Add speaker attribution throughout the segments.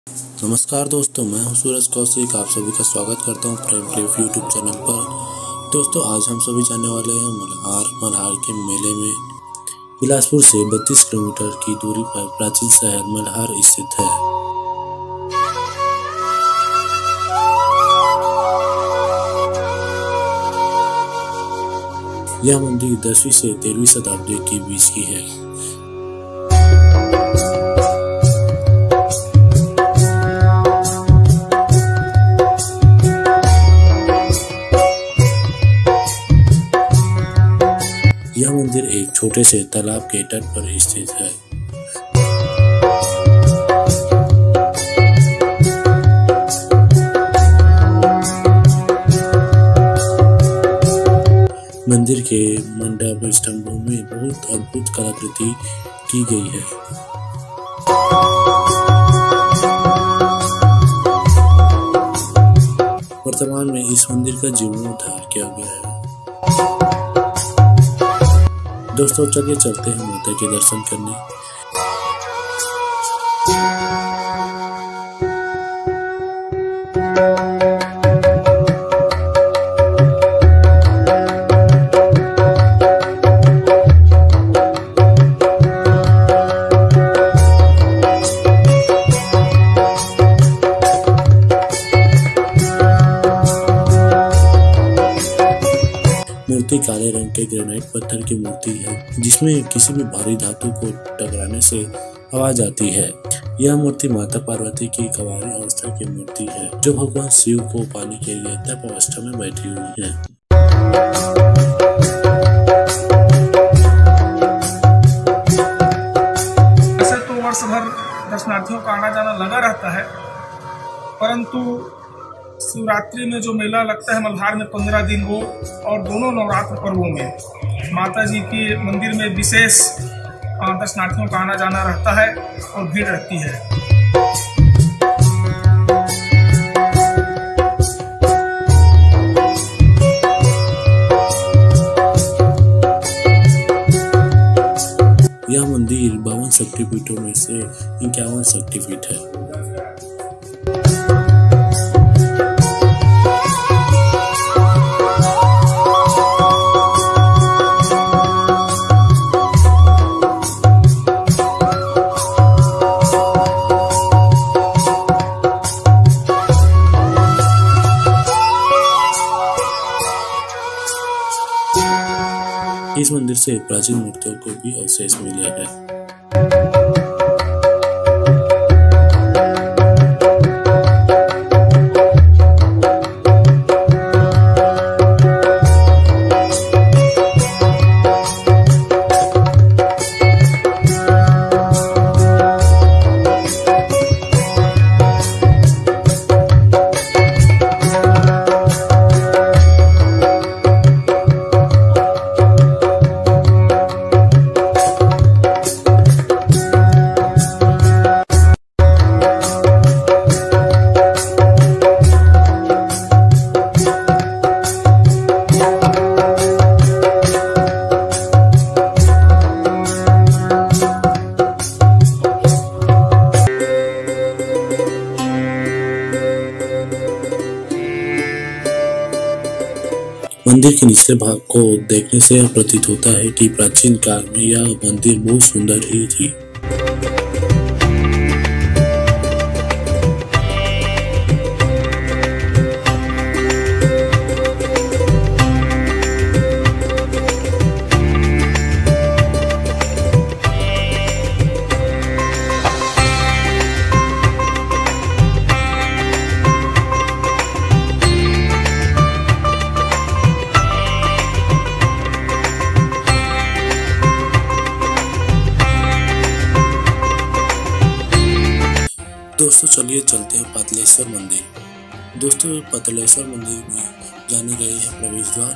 Speaker 1: नमस्कार दोस्तों, मैं हूं सूरज कौशिक। आप सभी का स्वागत करता हूं प्रेम क्लिप यूट्यूब चैनल पर। दोस्तों, आज हम सभी जाने वाले हैं मल्हार के मेले में। बिलासपुर से 32 किलोमीटर की दूरी पर प्राचीन शहर मल्हार स्थित है। यह मंदिर 10वीं से 13वीं शताब्दी के बीच की है। यह मंदिर एक छोटे से तालाब के तट पर स्थित है। मंदिर के मंडप स्तंभों में बहुत अद्भुत कलाकृति की गई है। वर्तमान में इस मंदिर का जीर्णोद्धार किया गया है। दोस्तों, चलिए चलते हैं माता के दर्शन करने। मूर्ति काले रंग के ग्रेनाइट पत्थर की मूर्ति है, जिसमें किसी भी भारी धातु को टकराने से आवाज आती है। यह मूर्ति माता पार्वती की कुंवारी अवस्था की मूर्ति है, जो भगवान शिव को पाने के लिए तप अवस्था में बैठी हुई है।
Speaker 2: ऐसे तो वर्ष भर दर्शनार्थियों का आना जाना लगा रहता है, परंतु शिवरात्रि में जो मेला लगता है मल्हार में 15 दिन, वो और दोनों नवरात्र पर्वों में माता जी के मंदिर में विशेष दर्शनार्थियों का आना जाना रहता है और भीड़ रहती है।
Speaker 1: यह मंदिर 52 शक्तिपीठों में से 51 शक्तिपीठ है। इस मंदिर से प्राचीन मूर्तियों को भी अवशेष मिले हैं। मंदिर के निचले भाग को देखने से यह प्रतीत होता है कि प्राचीन काल में यह मंदिर बहुत सुंदर ही थी। दोस्तों, चलिए चलते हैं पातालेश्वर मंदिर। दोस्तों, पातालेश्वर मंदिर में जाने गए हैं प्रवेश द्वार।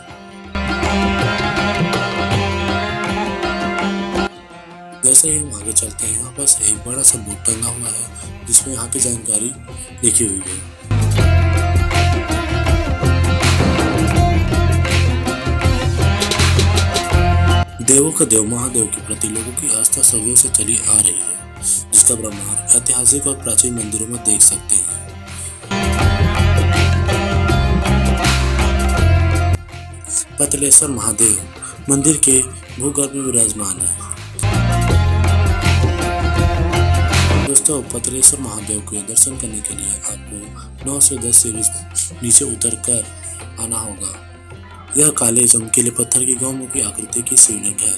Speaker 1: जैसे ही हम आगे चलते हैं, यहाँ पास एक बड़ा सा बोर्ड टंगा हुआ है, जिसमें यहाँ की जानकारी लिखी हुई है। देवों का देव महादेव के प्रति लोगों की आस्था सदियों से चली आ रही है, का ब्रह्मांड ऐतिहासिक और प्राचीन मंदिरों में देख सकते हैं। पतलेश्वर महादेव मंदिर के भूगर्भ में विराजमान है। दोस्तों, पतलेश्वर महादेव के दर्शन करने के लिए आपको 9 से 10 सीढ़ी नीचे उतरकर आना होगा। यह काले चमकीले पत्थर की गौमुखी आकृति की शिवलिंग है।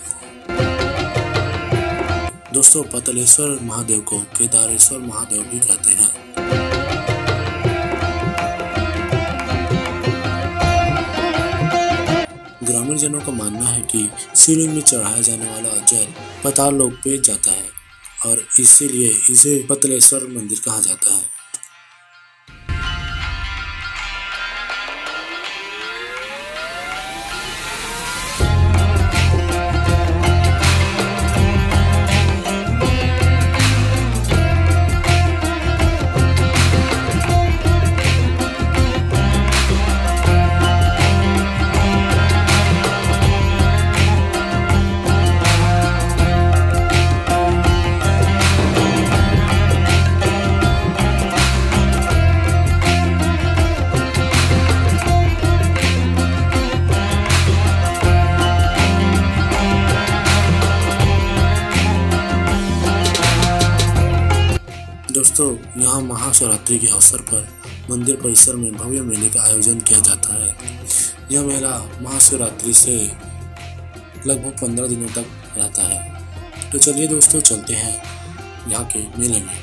Speaker 1: दोस्तों, पतलेश्वर महादेव को केदारेश्वर महादेव भी कहते हैं। ग्रामीण जनों का मानना है कि शिवलिंग में चढ़ाया जाने वाला जल पाताल लोक पे जाता है और इसीलिए इसे पतलेश्वर मंदिर कहा जाता है। दोस्तों, यहाँ महाशिवरात्रि के अवसर पर मंदिर परिसर में भव्य मेले का आयोजन किया जाता है। यह मेला महाशिवरात्रि से लगभग 15 दिनों तक रहता है। तो चलिए दोस्तों, चलते हैं यहाँ के मेले में।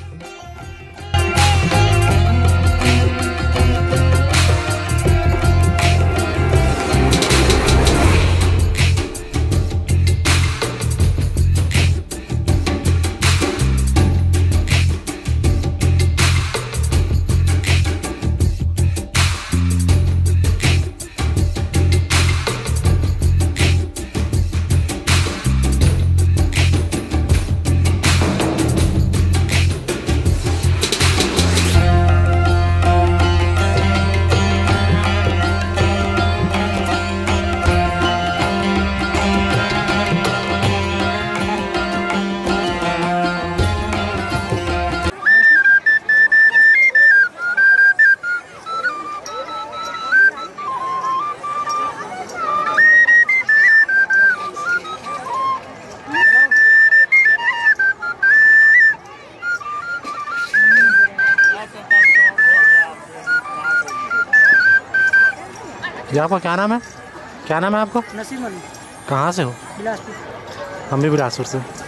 Speaker 3: जी, आपका क्या नाम है? क्या नाम है आपका?
Speaker 4: नसीम अली।
Speaker 3: कहाँ से हो?
Speaker 4: बिलासपुर।
Speaker 3: हम भी बिलासपुर से।